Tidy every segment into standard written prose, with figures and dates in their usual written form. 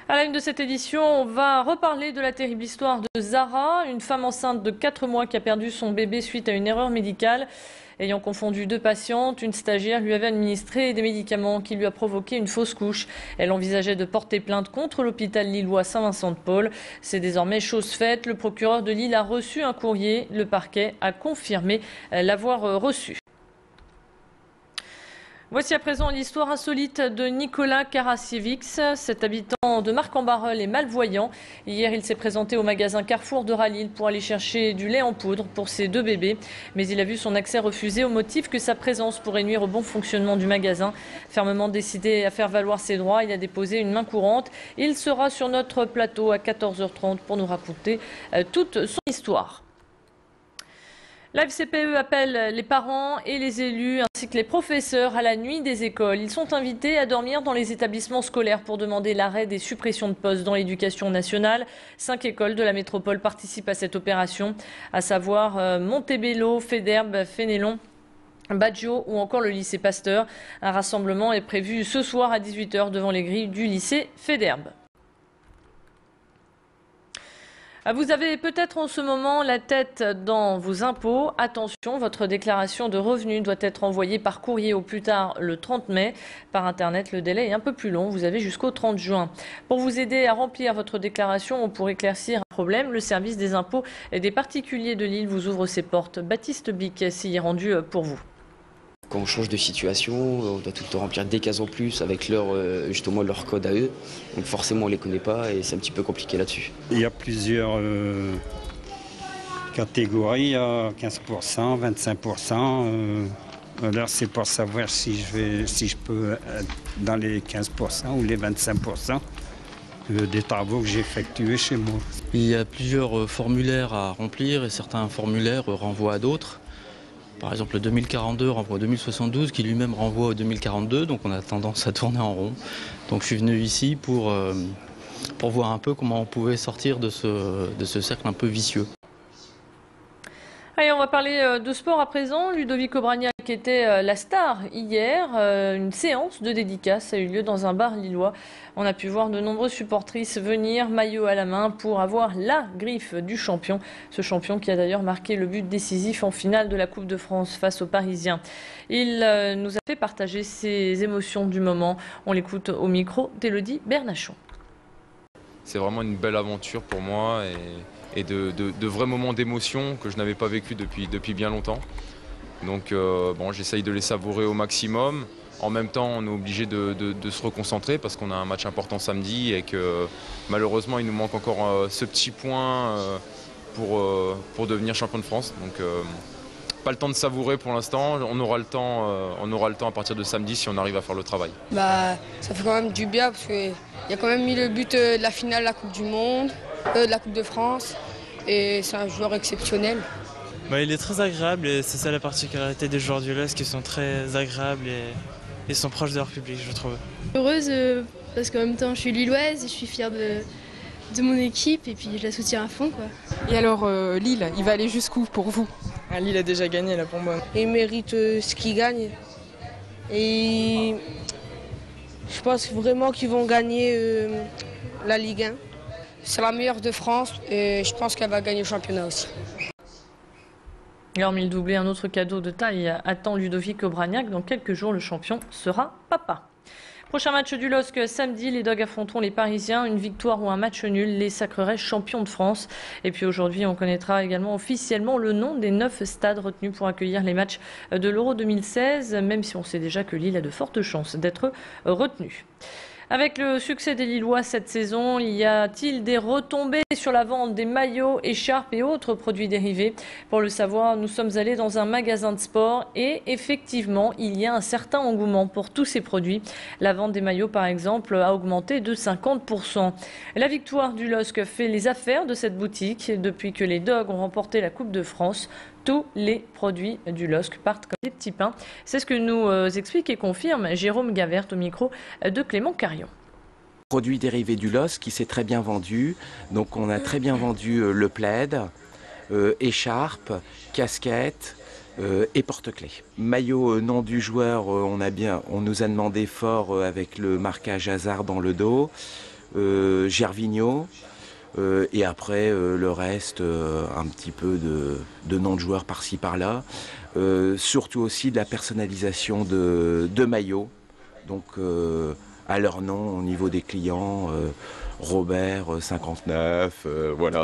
À la une de cette édition, on va reparler de la terrible histoire de Zara, une femme enceinte de 4 mois qui a perdu son bébé suite à une erreur médicale. Ayant confondu deux patientes, une stagiaire lui avait administré des médicaments qui lui a provoqué une fausse couche. Elle envisageait de porter plainte contre l'hôpital lillois Saint-Vincent-de-Paul. C'est désormais chose faite. Le procureur de Lille a reçu un courrier. Le parquet a confirmé l'avoir reçu. Voici à présent l'histoire insolite de Nicolas Karasiewicz. Cet habitant de Marc-en-Barœul est malvoyant. Hier, il s'est présenté au magasin Carrefour de Ralil pour aller chercher du lait en poudre pour ses deux bébés. Mais il a vu son accès refusé au motif que sa présence pourrait nuire au bon fonctionnement du magasin. Fermement décidé à faire valoir ses droits, il a déposé une main courante. Il sera sur notre plateau à 14h30 pour nous raconter toute son histoire. La FCPE appelle les parents et les élus ainsi que les professeurs à la nuit des écoles. Ils sont invités à dormir dans les établissements scolaires pour demander l'arrêt des suppressions de postes dans l'éducation nationale. 5 écoles de la métropole participent à cette opération, à savoir Montebello, Féderbe, Fénélon, Baggio ou encore le lycée Pasteur. Un rassemblement est prévu ce soir à 18h devant les grilles du lycée Féderbe. Vous avez peut-être en ce moment la tête dans vos impôts. Attention, votre déclaration de revenus doit être envoyée par courrier au plus tard le 30 mai. Par Internet, le délai est un peu plus long. Vous avez jusqu'au 30 juin. Pour vous aider à remplir votre déclaration ou pour éclaircir un problème, le service des impôts et des particuliers de Lille vous ouvre ses portes. Baptiste Bic s'y est rendu pour vous. Quand on change de situation, on doit tout le temps remplir des cases en plus avec justement leur code à eux. Donc forcément on ne les connaît pas et c'est un petit peu compliqué là-dessus. Il y a plusieurs catégories, 15%, 25%. Là c'est pour savoir si je peux être dans les 15% ou les 25% des travaux que j'ai effectués chez moi. Il y a plusieurs formulaires à remplir et certains formulaires renvoient à d'autres. Par exemple, le 2042 renvoie au 2072, qui lui-même renvoie au 2042, donc on a tendance à tourner en rond. Donc je suis venu ici pour voir un peu comment on pouvait sortir de ce cercle un peu vicieux. Allez, on va parler de sport à présent. Ludovic Obraniak était la star hier. Une séance de dédicace a eu lieu dans un bar lillois. On a pu voir de nombreuses supportrices venir, maillot à la main, pour avoir la griffe du champion. Ce champion qui a d'ailleurs marqué le but décisif en finale de la Coupe de France face aux Parisiens. Il nous a fait partager ses émotions du moment. On l'écoute au micro d'Élodie Bernachon. C'est vraiment une belle aventure pour moi et de vrais moments d'émotion que je n'avais pas vécu depuis bien longtemps. Donc bon, j'essaye de les savourer au maximum. En même temps, on est obligé de se reconcentrer parce qu'on a un match important samedi et que malheureusement, il nous manque encore ce petit point pour devenir champion de France. Donc pas le temps de savourer pour l'instant. On aura le temps à partir de samedi si on arrive à faire le travail. Ça fait quand même du bien parce qu'il y a quand même mis le but de la finale de la Coupe du Monde, de la Coupe de France. Et c'est un joueur exceptionnel. Il est très agréable et c'est ça la particularité des joueurs du LOSC qui sont très agréables et sont proches de leur public, je trouve. Heureuse parce qu'en même temps je suis lilloise et je suis fière de mon équipe et puis je la soutiens à fond, quoi. Et alors Lille, il va aller jusqu'où pour vous? Lille a déjà gagné là pour moi. Il mérite ce qu'il gagne. Et je pense vraiment qu'ils vont gagner la Ligue 1. C'est la meilleure de France et je pense qu'elle va gagner le championnat aussi. Et hormis le doublé, un autre cadeau de taille attend Ludovic Obraniak. Dans quelques jours, le champion sera papa. Prochain match du LOSC samedi, les Dogs affronteront les Parisiens. Une victoire ou un match nul les sacrerait champions de France. Et puis aujourd'hui, on connaîtra également officiellement le nom des 9 stades retenus pour accueillir les matchs de l'Euro 2016, même si on sait déjà que Lille a de fortes chances d'être retenu. Avec le succès des Lillois cette saison, y a-t-il des retombées sur la vente des maillots, écharpes et autres produits dérivés? Pour le savoir, nous sommes allés dans un magasin de sport et effectivement, il y a un certain engouement pour tous ces produits. La vente des maillots, par exemple, a augmenté de 50%. La victoire du LOSC fait les affaires de cette boutique. Depuis que les Dogs ont remporté la Coupe de France, tous les produits du LOSC partent comme des petits pains. C'est ce que nous explique et confirme Jérôme Gavert au micro de Clément Carion. Produit dérivé du LOSC qui s'est très bien vendu. Donc on a très bien vendu le plaid, écharpe, casquette et porte-clés. Maillot nom du joueur, on nous a demandé fort avec le marquage hasard dans le dos. Gervinho. Et après, le reste, un petit peu de noms de joueurs par-ci par-là. Surtout aussi de la personnalisation de maillots. Donc, à leur nom, au niveau des clients, Robert 59, voilà.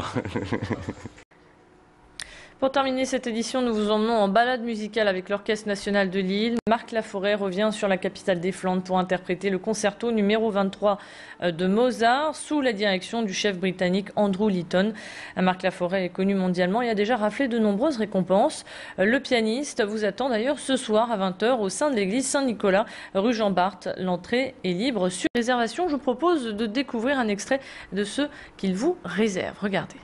Pour terminer cette édition, nous vous emmenons en balade musicale avec l'Orchestre national de Lille. Marc Laforêt revient sur la capitale des Flandres pour interpréter le concerto numéro 23 de Mozart sous la direction du chef britannique Andrew Litton. Marc Laforêt est connu mondialement et a déjà raflé de nombreuses récompenses. Le pianiste vous attend d'ailleurs ce soir à 20h au sein de l'église Saint-Nicolas, rue Jean-Bart. L'entrée est libre sur réservation. Je vous propose de découvrir un extrait de ce qu'il vous réserve. Regardez.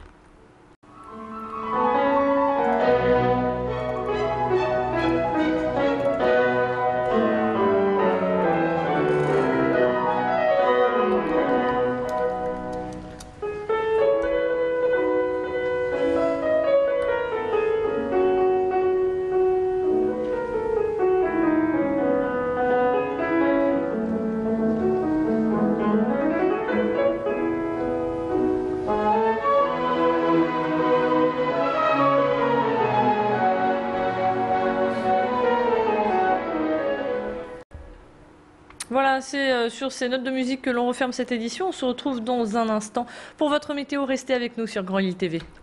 Voilà, c'est sur ces notes de musique que l'on referme cette édition. On se retrouve dans un instant pour votre météo. Restez avec nous sur Grand Lille TV.